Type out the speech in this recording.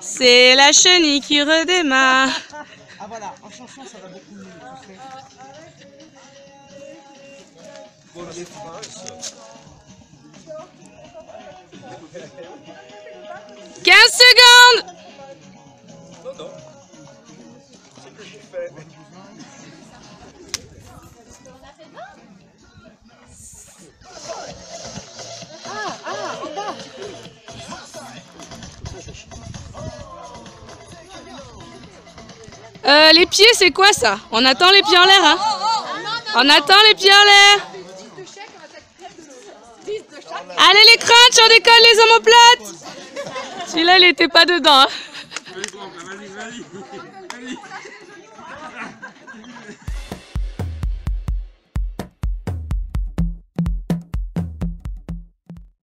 C'est la chenille qui redémarre. Ah voilà, en chanson ça va beaucoup mieux, tu sais. Bon, les phrases. 15 secondes. Non, non. C'est ce que j'ai fait. En bas. Les pieds, c'est quoi ça? On attend les pieds en l'air, hein? On attend les pieds en l'air. Allez les crunchs, on décolle les omoplates. Celui-là, il était pas dedans. Hein. Vas-y, vas-y.